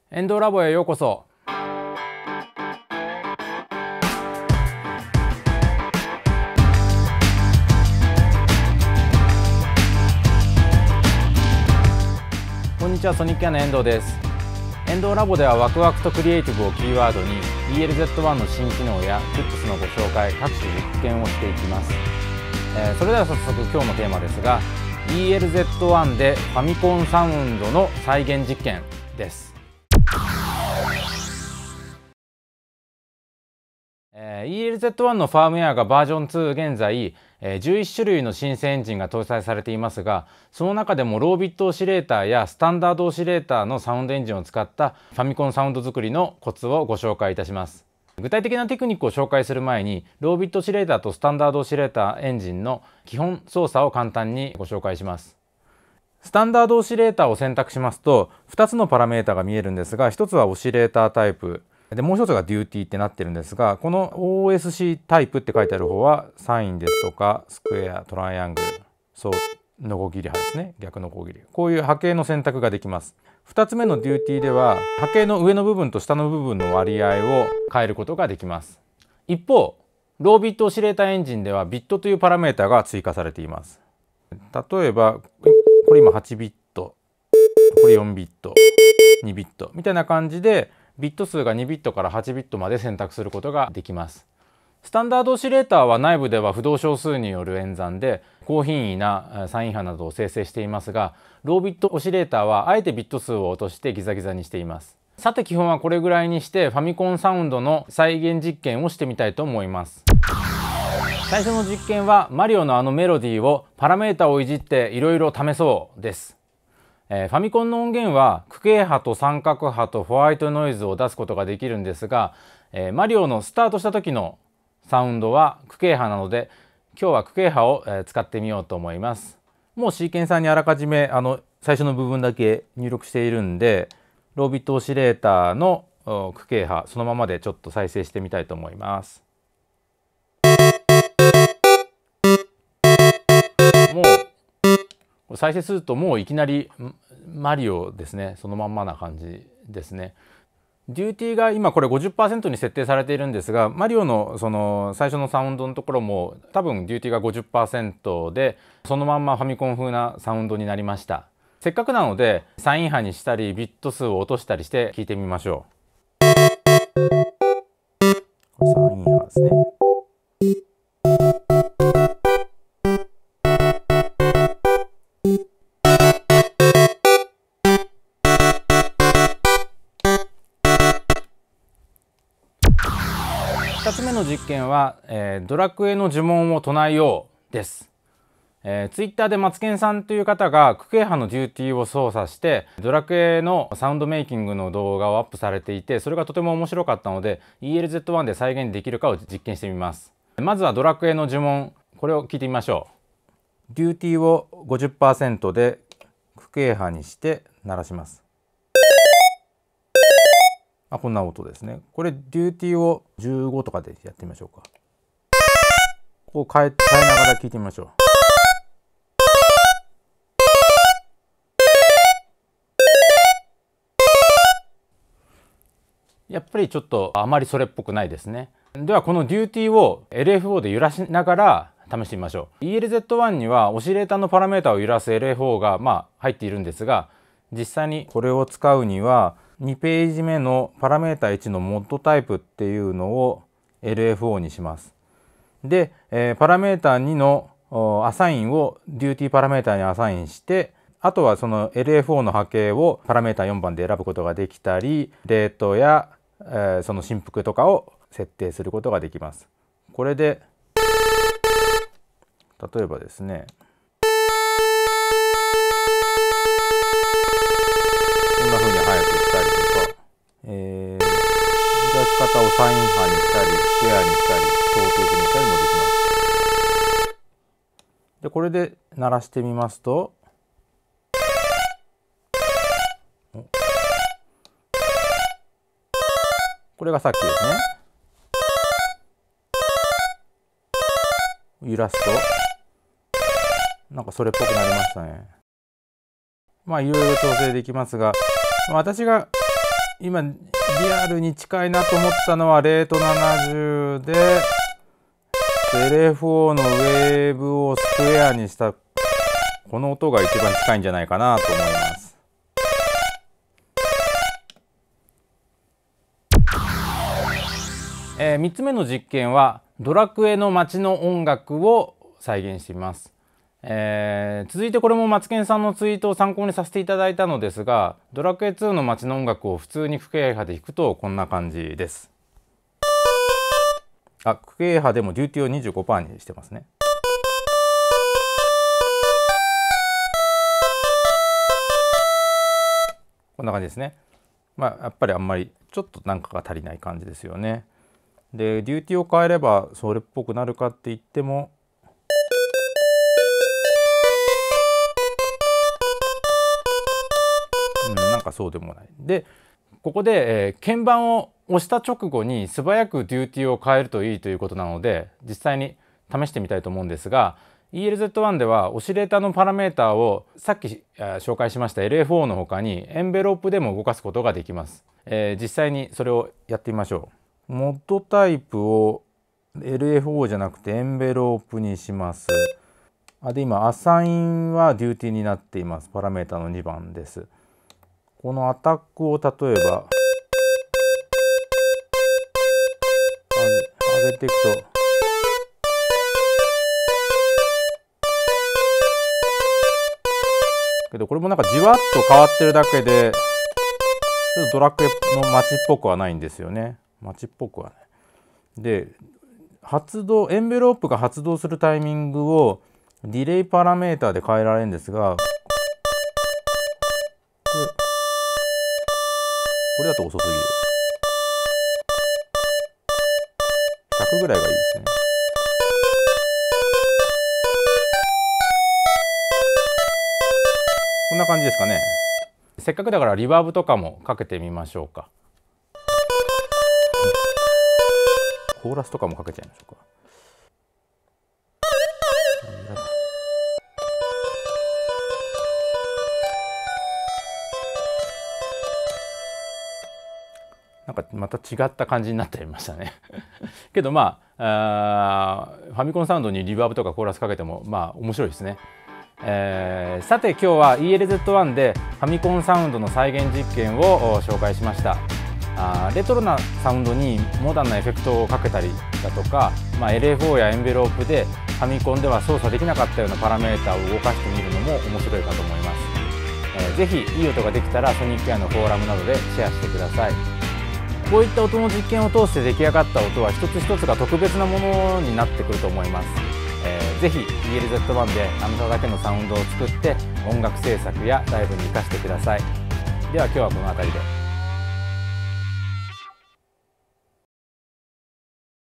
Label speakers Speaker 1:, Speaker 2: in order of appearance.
Speaker 1: エンドラボへようこそ。こんにちは、ソニック屋の遠藤です。エンドラボではワクワクとクリエイティブをキーワードに ELZ1 の新機能や Tips のご紹介、各種実験をしていきます。それでは早速今日のテーマですが、 ELZ1 でファミコンサウンドの再現実験です。ELZ1 のファームウェアがバージョン2現在11種類のシンセエンジンが搭載されていますが、その中でもロービットオシレーターやスタンダードオシレーターのサウンドエンジンを使ったファミコンサウンド作りのコツをご紹介いたします。具体的なテクニックを紹介する前に、ロービットオシレーターとスタンダードオシレーターエンジンの基本操作を簡単にご紹介します。スタンダードオシレーターを選択しますと2つのパラメータが見えるんですが、1つはオシレータータイプで、もう一つがデューティーってなってるんですが、この OSC タイプって書いてある方はサインですとかスクエア、トライアングル、ノコギリ刃ですね、逆ノコギリ、こういう波形の選択ができます。2つ目のデューティーでは波形の上の部分と下の部分の割合を変えることができます。一方、ロービットオシレーターエンジンではビットというパラメータが追加されています。例えばこれ今8ビット、これ4ビット、2ビットみたいな感じでビット数が2ビットから8ビットまで選択することができます。スタンダードオシレーターは内部では不動小数による演算で高品位なサイン波などを生成していますが、ロービットオシレーターはあえてビット数を落としてギザギザにしています。さて基本はこれぐらいにしてファミコンサウンドの再現実験をしてみたいと思います。最初の実験はマリオのあのメロディーをパラメータをいじっていろいろ試そうです。ファミコンの音源は区形波と三角波とホワイトノイズを出すことができるんですが、マリオのスタートした時のサウンドは区形波なので、今日は区形波を使ってみようと思います。もうシーケンサーにあらかじめ最初の部分だけ入力しているんで、ロービットオシレーターの区形波そのままでちょっと再生してみたいと思います。もう再生するともういきなりマリオですね、そのまんまな感じですね。デューティーが今これ 50% に設定されているんですが、マリオのその最初のサウンドのところも多分デューティーが 50% でそのまんまファミコン風なサウンドになりました。せっかくなのでサイン波にしたりビット数を落としたりして聞いてみましょう。サイン波ですね。2つ目の実験は、ドラクエの呪文を唱えようです。ツイッターでマツケンさんという方が区形波のデューティーを操作してドラクエのサウンドメイキングの動画をアップされていて、それがとても面白かったので ELZ1 で再現できるかを実験してみます。まずはドラクエの呪文、これを聞いてみましょう。デューティーを 50% で区形波にして鳴らします。こんな音ですね。これデューティーを15とかでやってみましょうか。こう変えながら聞いてみましょう。やっぱりちょっとあまりそれっぽくないですね。ではこのデューティーを LFO で揺らしながら試してみましょう。ELZ1 にはオシレーターのパラメータを揺らす LFO が入っているんですが、実際にこれを使うには2ページ目のパラメータ1のモッドタイプっていうのを LFO にします。で、パラメータ2のアサインをデューティーパラメータにアサインして、あとはその LFO の波形をパラメータ4番で選ぶことができたり、レートや、その振幅とかを設定することができます。これで例えばですね、こんな風に速くしたりとか、揺らし方をサイン波にしたりスクエアにしたりトートーズにしたりもできます。でこれで鳴らしてみますと、これがさっきですね。揺らすとなんかそれっぽくなりましたね。いろいろ調整できますが、私が今リアルに近いなと思ったのはレート70で LFO のウェーブをスクエアにしたこの音が一番近いんじゃないかなと思います。3つ目の実験はドラクエの街の音楽を再現してみます。続いてこれもマツケンさんのツイートを参考にさせていただいたのですが、ドラクエ2の街の音楽を普通に不景波で弾くとこんな感じです。不景波でもデューティを 25% にしてますね。こんな感じですね。やっぱりあんまりちょっとなんかが足りない感じですよね。でデューティを変えればそれっぽくなるかって言ってもなんかそうでもない。でここで、鍵盤を押した直後に素早くデューティを変えるといいということなので実際に試してみたいと思うんですが、 ELZ1 ではオシレーターのパラメータをさっき紹介しました LFO の他にエンベロープでも動かすことができます。実際にそれをやってみましょう。モッドタイプを LFO じゃなくてエンベロープにします。で今アサインはデューティになっています。パラメータの2番です。このアタックを例えば上げていくとけどこれもなんかじわっと変わってるだけでちょっとドラクエの街っぽくはないんですよね。街っぽくはない。でエンベロープが発動するタイミングをディレイパラメータで変えられるんですが、これだと遅すぎる。100ぐらいがいいですね。こんな感じですかね。せっかくだからリバーブとかもかけてみましょうか。コーラスとかもかけちゃいましょうか。なんかまた違った感じになってましたねけどファミコンサウンドにリバーブとかコーラスかけても面白いですね。さて今日は ELZ1 でファミコンサウンドの再現実験を紹介しました。レトロなサウンドにモダンなエフェクトをかけたりだとか、LFO やエンベロープでファミコンでは操作できなかったようなパラメータを動かしてみるのも面白いかと思います。ぜひいい音ができたらソニックエアのフォーラムなどでシェアしてください。こういった音の実験を通して出来上がった音は一つ一つが特別なものになってくると思います。ぜひ ELZ1 であなただけのサウンドを作って音楽制作やライブに生かしてください。では今日はこの辺りで。